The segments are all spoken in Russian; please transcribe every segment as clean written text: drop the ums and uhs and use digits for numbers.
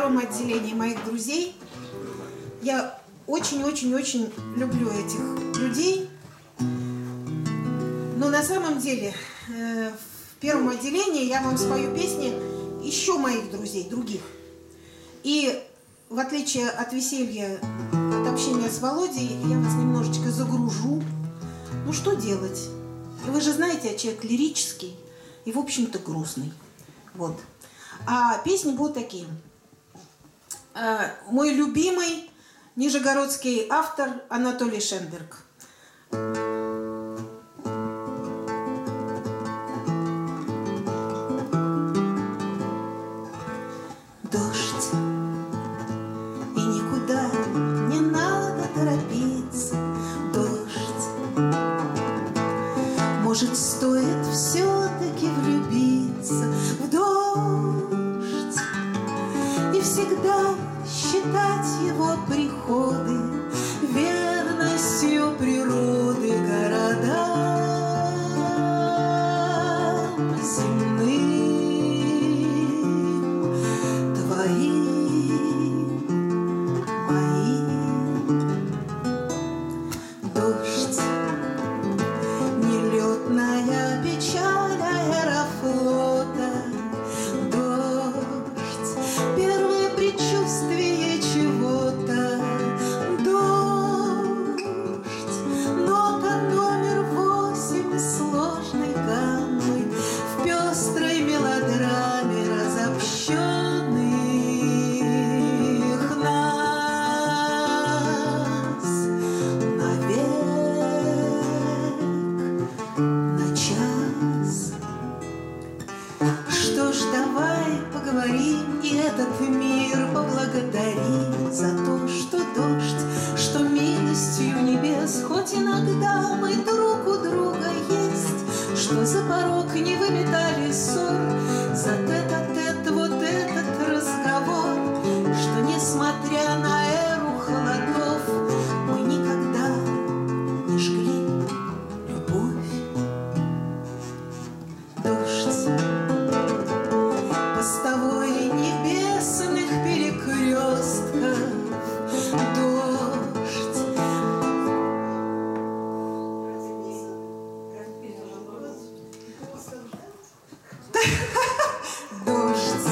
Отделении моих друзей. Я очень-очень-очень люблю этих людей. Но на самом деле в первом отделении я вам спою песни еще моих друзей, других. И в отличие от веселья, от общения с Володей, я вас немножечко загружу. Ну что делать? Вы же знаете, я человек лирический и, в общем-то, грустный. Вот. А песни будут такие. Мой любимый нижегородский автор Анатолий Шенберг. Дождь, и никуда не надо торопиться. Дождь, может, стоит все-таки влюбиться в дождь и всегда считать его приходы верностью природы городам земным, твоим, моим. Дождь, нелетная печаль аэрофлота. Дождь, первое предчувствие чего-то. Дождь, нота номер 8 сложной гаммы в пестрой мелодраме разобщенных нас навек, на час. Что ж, давай поговорим и этот мир поблагодарим за то, что дождь, что милостью небес, хоть иногда мы друг у друга есть, что за порог не выметали ссор, за тет-а-тет вот этот разговор, что, несмотря на эру холодов, мы никогда не жгли любовь. Дождь, постовой небесных перекрестков. Дождь, дождь,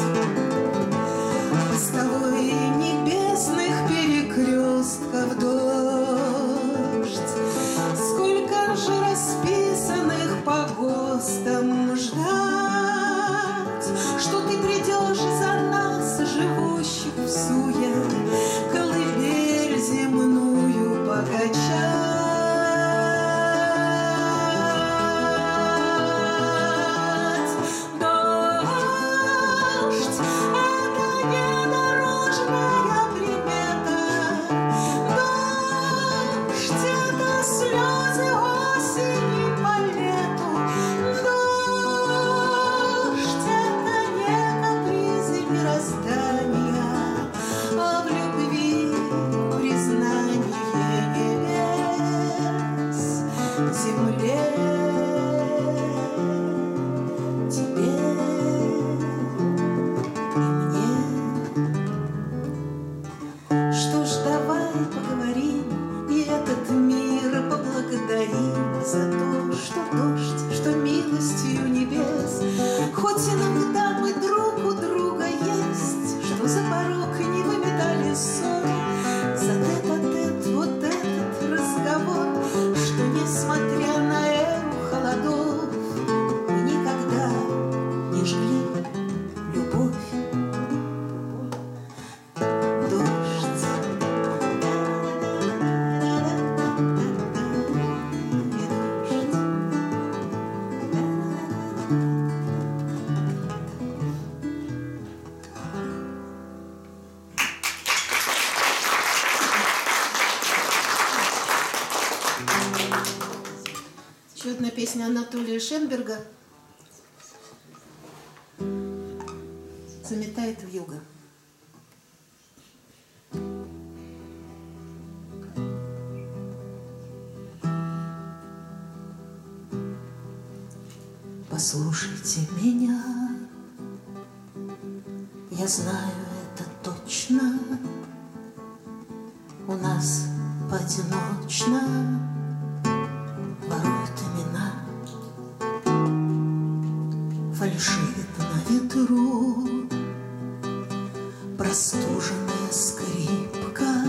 постовой небесных перекрестков. Дождь, сколько же расписанных по ГОСТам ждать, что ты придешь за нас, живущих в суе, колыбель земную покачать. Дождь, это не дорожная примета. Дождь, это слезы осени по лету. Дождь, это не капризы мироздания, а в любви признание небес земле, тебе и мне. Что ж, давай поговорим и этот мир поблагодарим за то, что дождь, что милостью небес, хоть иногда мы друг у друга есть, что за порог не выметали ссор, за тет-а-тет вот этот разговор, что, несмотря на эру холодов, мы никогда не жгли любовь. Дождь, еще одна песня Анатолия Шенберга «Заметает вьюга». Послушайте меня, я знаю это точно. точно у нас поодиночно воруют имена, фальшивит на ветру простуженная скрипка.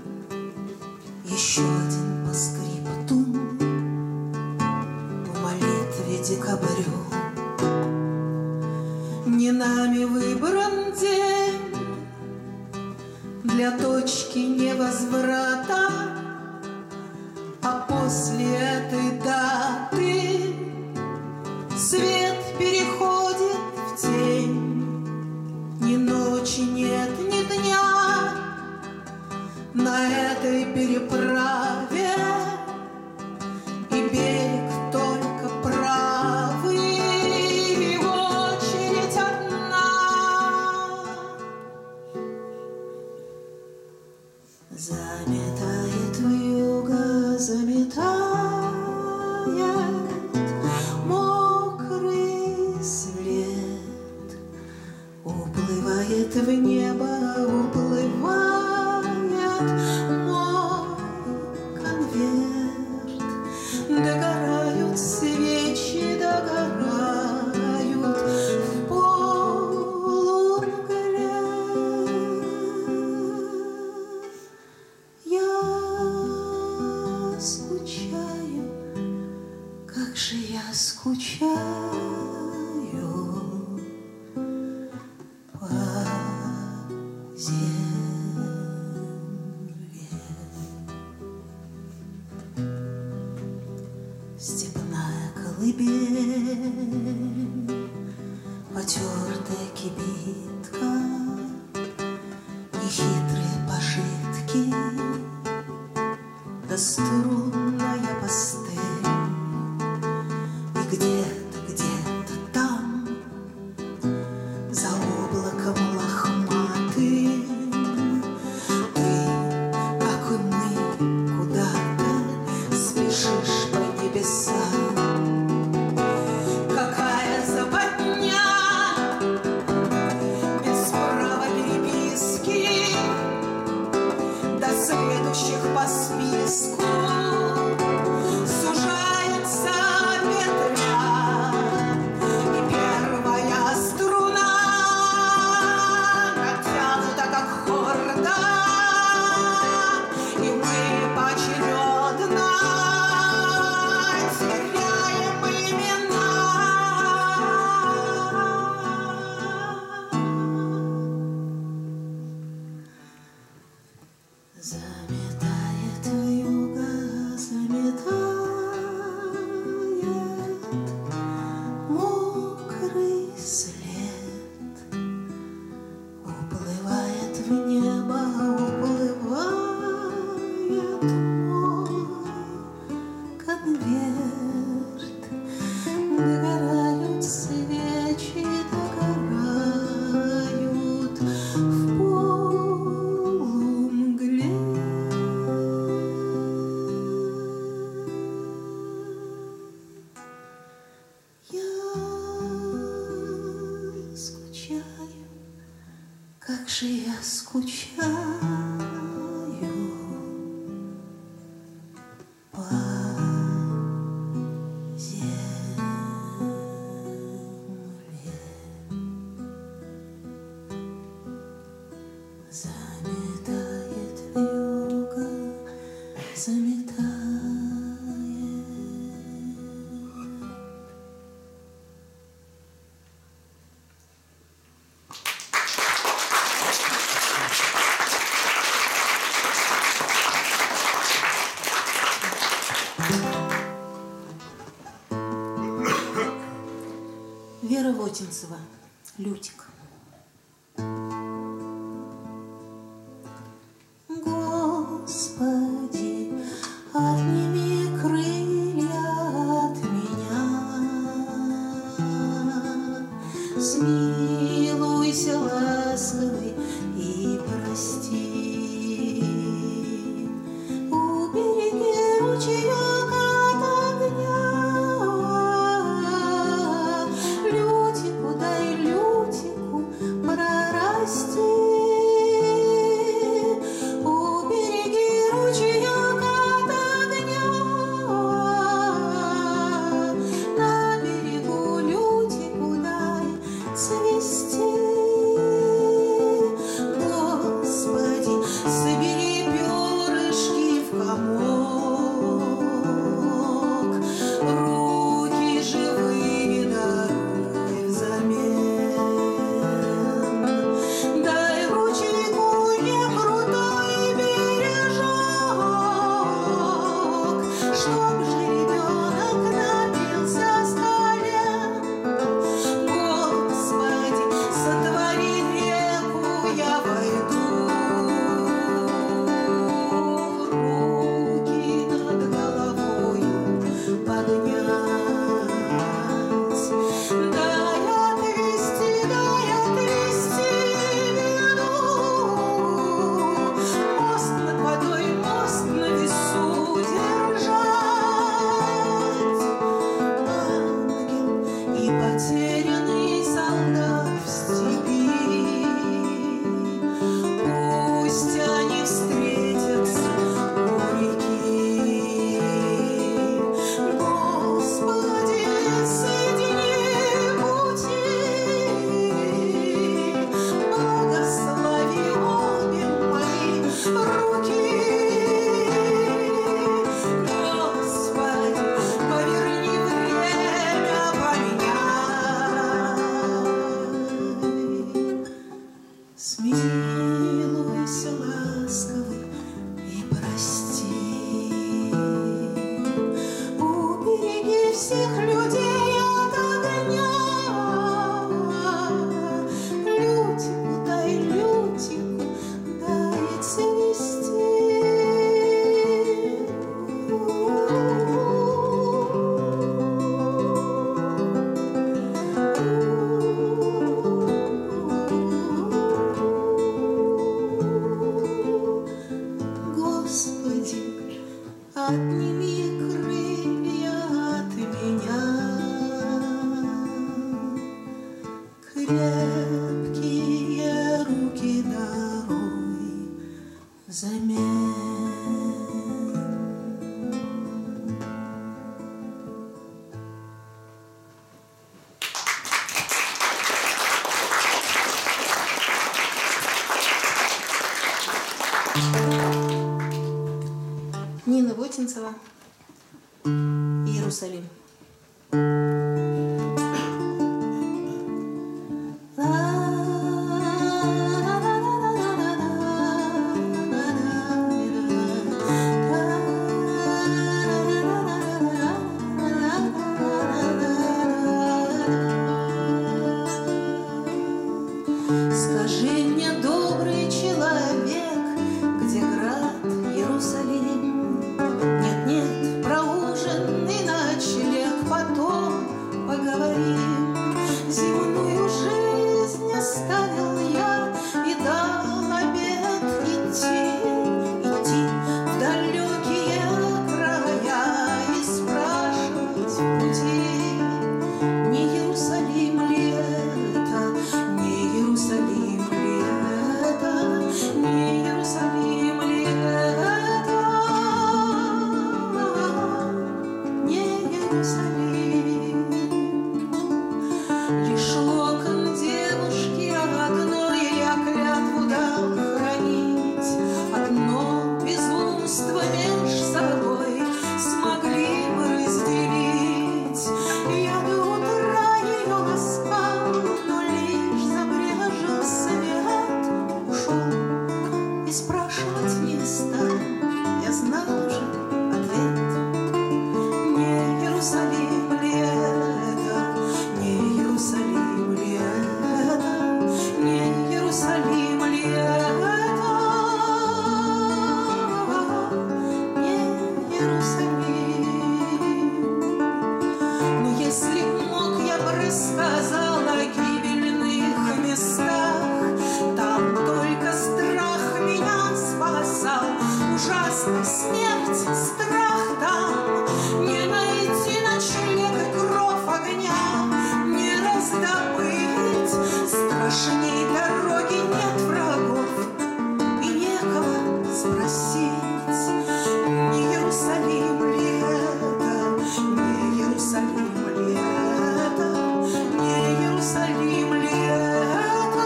Еще один по скрипту в молитве декабрю. Не нами выбран день для точки невозврата, а после этой даты свет переходит в тень. Ни ночи нет, ни дня на этой переправе, и берег только правый, и очередь одна. Заметает вьюга, заметает мокрый след, уплывает в небо, уплывает мой конверт. Догорают свечи, догорают в полумгле. Я скучаю, как же я скучаю по земле. Степная колыбель, потертая кибитка, нехитрые пожитки, да струнная пастель. И где-то там, за облаком лохматым, ты, как и мы, куда-то спешишь по небесам. Какая западня, без права переписки, до следующих по списку сужается петля, и первая струна натянута, как хорда, и мы поочередно теряем имена. Заметает вьюга, заметает мокрый след, уплывает в небо, уплывает мой конверт. Догорают свечи, догорают в полумгле. Я скучаю, как же я скучаю по земле. Заметает вьюга, заметает. Вера Вотинцева, Лютик. Господи, отними крылья от меня, смилуйся ласковый и прости, убереги ручеек от огня. Лютику дай, Лютику замен. Нина Вотинцева, Иерусалим. Скажи мне, добрый человек, где град Иерусалим? Нет, про ужин и ночлег потом поговорим. Земную жизнь оставил я и дал обет идти в далекие края и спрашивать пути. Не Иерусалим ли это, не Иерусалим ли это, не Иерусалим ли это, не Иерусалим. Лишь локон девушки одной я клятву дал хранить. Одно безумство меж собой смогли мы разделить. Я до утра ее ласкал, но лишь забрежил свет, ушел и спрашивать не стал. Я знал уже ответ. Не Иерусалим ли это, не Иерусалим ли это, не Иерусалим ли это, не Иерусалим. Но если б мог, я бы рассказал о гибельных местах. Там только страх меня спасал, ужасная смерть, страх там. Не найти ночлег и кров огня, не раздобыть. Страшней дороги нет врагов, и некого спросить. Не Иерусалим ли это, не Иерусалим ли это, не Иерусалим ли это,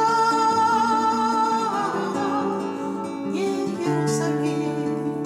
не Иерусалим.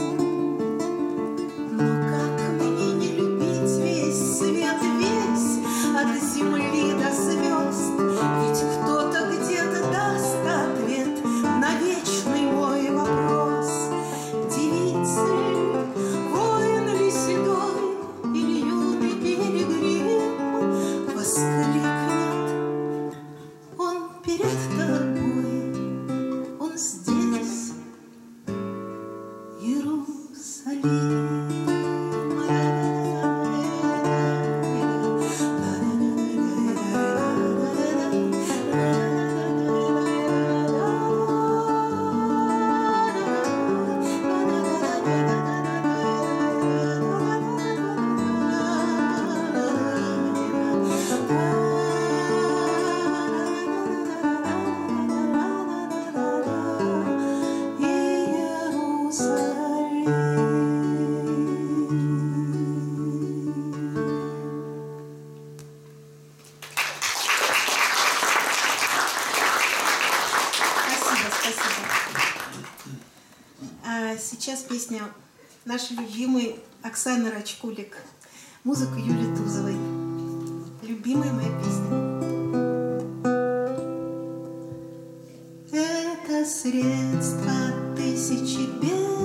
Но как мне не любить весь свет, весь от земли до звезд? Ведь кто-то где-то даст ответ на вечный мой вопрос. Девица ли, воин ли седой, или юный пилигрим? Воскликнет он перед тобой, он здесь, Иерусалим. Сейчас песня нашей любимой Оксаны Рачкулик. Музыка Юлии Тузовой. Любимая моя песня. Это средство тысячи бед.